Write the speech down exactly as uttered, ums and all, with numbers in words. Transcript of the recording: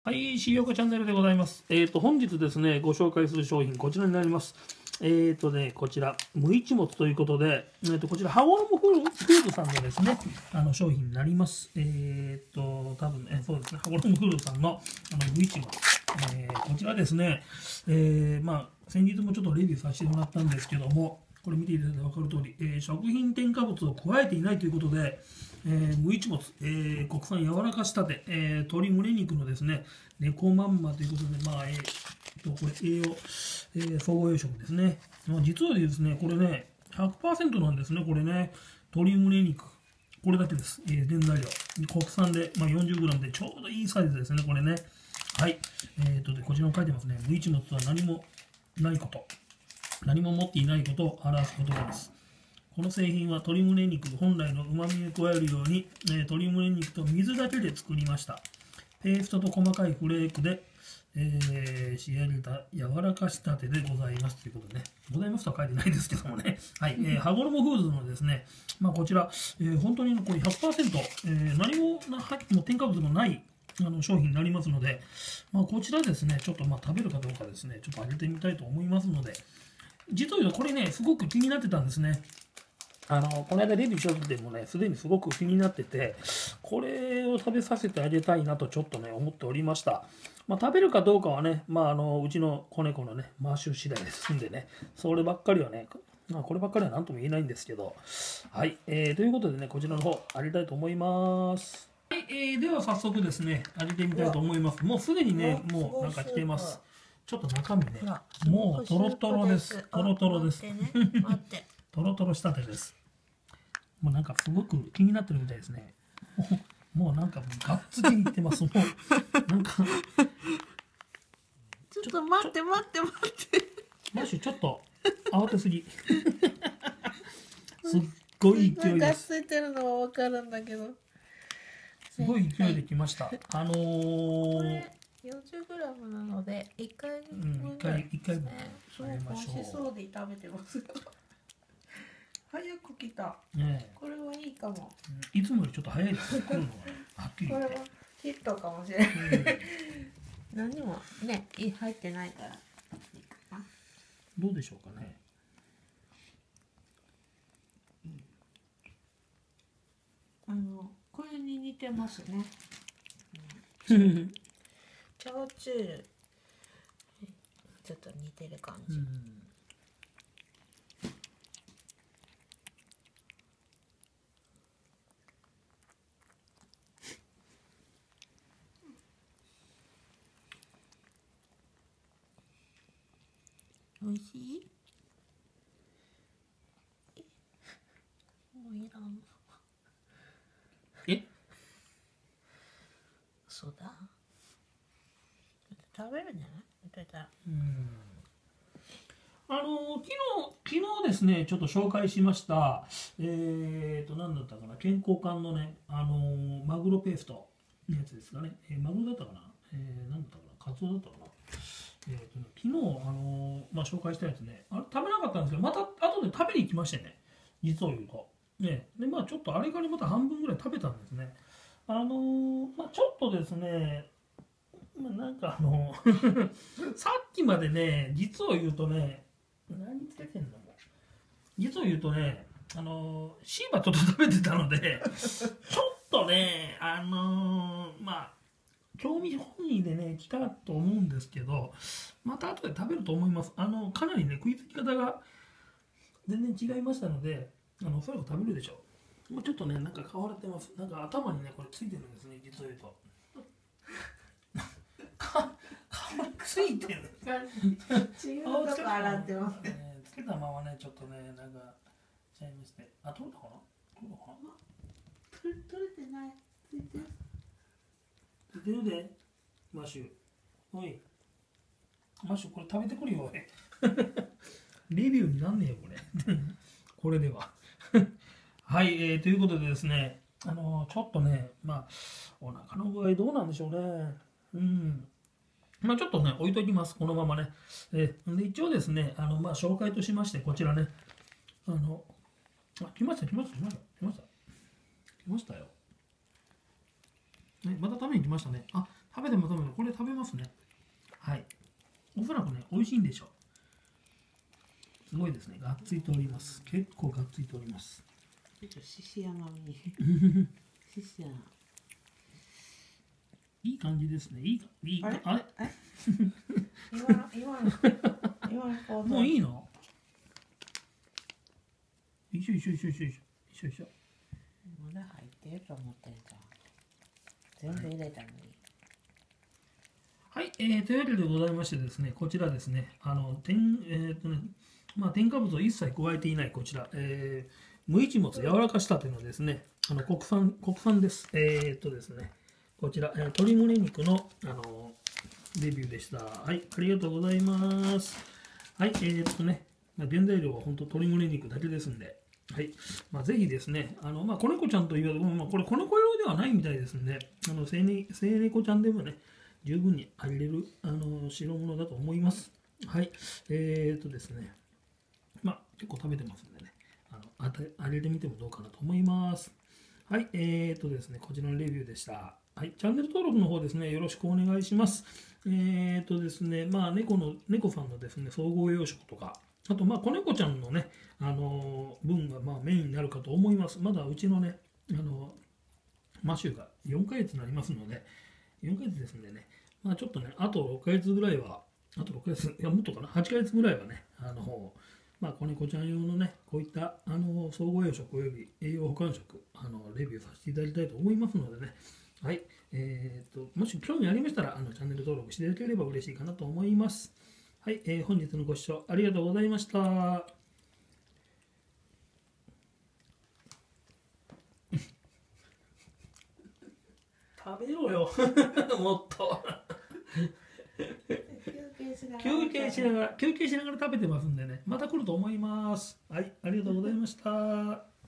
はい、しよこチャンネルでございます。えっ、ー、と、本日ですね、ご紹介する商品、こちらになります。えっ、ー、とね、こちら、無一物ということで、えー、とこちら、ハゴロムフードさんのですね、あの商品になります。えっ、ー、と、多分ね、そうですね、ハゴロムフードさんのあの無一物。えー、こちらですね、えー、まあ、先日もちょっとレビューさせてもらったんですけども、これ見ていただいて分かる通り、えー、食品添加物を加えていないということで、えー、無一物、えー、国産柔らか仕立て、えー、鶏胸肉のですね、猫まんまということで、まあ、えー、とこれ栄養、えー、総合栄養食ですね。まあ、実はですね、これね、ひゃくパーセント なんですね、これね、鶏胸肉。これだけです。えー、原材料。国産で、まあ、よんじゅうグラム でちょうどいいサイズですね、これね。はい。えー、とで、こちらも書いてますね。無一物とは何もないこと。何も持っていないことを表す言葉です。この製品は鶏胸肉本来の旨味を加えるように、えー、鶏胸肉と水だけで作りました。ペーストと細かいフレークで、えー、仕上げた柔らか仕立てでございますということでね。ございますとは書いてないですけどもね。はい。えー、ハゴロモフーズのですね、まあこちら、えー、本当にこれ ひゃくパーセント、えー、何もなもう添加物のないあの商品になりますので、まあ、こちらですね、ちょっとまあ食べるかどうかですね、ちょっと揚げてみたいと思いますので、実を言うとこれね、すごく気になってたんですね。あの、この間レビューした時でもね、すでにすごく気になってて、これを食べさせてあげたいなとちょっとね、思っておりました。まあ、食べるかどうかはね、まあ、あの、うちの子猫のね、マーシュ次第ですんでね、そればっかりはね、まあ、こればっかりは何とも言えないんですけど、はい、えー、ということでね、こちらの方、あげたいと思います。はい、えー、では早速ですね、あげてみたいと思います。もうすでにね、もうなんか来てます。ちょっと中身ね、もうトロトロです。トロトロです。 待って。 トロトロ仕立てです。もうなんかすごく気になってるみたいですね。もうなんかもうがっつりいってます。もうなんかちょっと待って待って待って。 マッシュちょっと慌てすぎ。すっごい勢いです。 がっついてるのはわかるんだけど。 すごい勢いできました。あのー、 よんじゅうグラム なので一回分ぐらい、一回分入れましょう。美味しそうで食べてます。早く来た、ね、これはいいかも。 いつもよりちょっと早いですね。来るのははっきり言って。 これはヒットかもしれない。うん、何もね入ってないからいいかな。 どうでしょうかね。 あのこれに似てますね。 うん、 チャオチューちょっと似てる感じ。うん、おいしい？もういらん。 え？ そうだ。食べるんじゃない？食べたら。 うん。あの昨日昨日ですねちょっと紹介しましたえっ、ー、と何だったかな、健康館のねあのー、マグロペーストのやつですかね、えー、マグロだったかな、えー、何だったかな、カツオだったかな。えーとね、昨日、あのーまあ、紹介したやつね、あれ食べなかったんですけど、また後で食べに行きましてね、実を言うと。ね、で、まあちょっとあれからまた半分ぐらい食べたんですね。あのーまあ、ちょっとですね、まあ、なんかあのさっきまでね、実を言うとね、何つけてんのも実を言うとね、あのー、シーバちょっと食べてたので、ちょっとね、あのー、まあ、興味本位でね来たと思うんですけど、また後で食べると思います。あのかなりね食いつき方が全然違いましたので、あのおそらく食べるでしょう。もうちょっとねなんか変われてます。なんか頭にねこれついてるんですね、実を言うと。か顔についてる。 違うとこ洗ってます。 つけたままねちょっとねなんかちゃいまして。あ、取れたかな？取れたかな？ 取れてない。ついてる。 ついてるで。マッシュ。おい。マッシュこれ食べてくるよ、俺。レビューになんねえよ、これ。これでは。はい、えー、ということでですね、あのー、ちょっとね、まあ、お腹の具合どうなんでしょうね。うん。まあ、ちょっとね、置いときます、このままね。えー、で一応ですね、あの、まあ、紹介としまして、こちらね、あの、あ、来ました、来ました、来ました、来ました。来ましたよ。ね、また食べに来ましたね。あ、 食べても食べてもこれ食べますね。はい。おそらくね、美味しいんでしょう。すごいですね。がっついております。結構がっついております。 ちょっと獅子山に。獅子山。 いい感じですね。いい、いい、あれ。 あれ。今、今の。今の。 もういいの。一緒一緒一緒一緒一緒一緒。 まだ入ってると思ってんじゃん。全部入れたのに。 はい、えー、というわけでございましてですね、こちらですね、あの、添、えっとね、まあ、添加物を一切加えていないこちら、えー、無一物柔らかしたてのですね、あの国産、国産です。えー、っとですね、こちら、えー、鶏胸肉の、あの、レビューでした。はい、ありがとうございます。はい、えー、っとね、まあ、原材料は本当鶏胸肉だけですんで、はい、まあ、ぜひですね、あの、まあ、子猫ちゃんというよりも、まあ、これ子猫用ではないみたいですんで、あの、生猫ちゃんでもね、十分にあげれる、あの、代物だと思います。はい、えー、っとですね、まあ、結構食べてますんでね、あの、あたあげてみてもどうかなと思います。はい、えー、っとですね、こちらのレビューでした。はい、チャンネル登録の方ですね、よろしくお願いします。えー、っとですね、まあ、猫の、猫さんのですね、総合養殖とか、あと、まあ、子猫ちゃんのね、あのー、分がまあメインになるかと思います。まだうちのね、あのー、マシューがよんかげつになりますので、よんかげつですんでね、まあちょっとね、あとろっかげつぐらいは、あとろっかげつ、いや、もっとかな、はちかげつぐらいはね、あのー、まあ子猫ちゃん用のね、こういった、あのー、総合養殖および栄養補完食、あのー、レビューさせていただきたいと思いますのでね、はい、えー、と、もし興味ありましたら、あのチャンネル登録していただければ嬉しいかなと思います。はい、えー、本日のご視聴ありがとうございました。食べろよもっと休憩しながら休憩しながら食べてますんでね、また来ると思います。はい、ありがとうございました。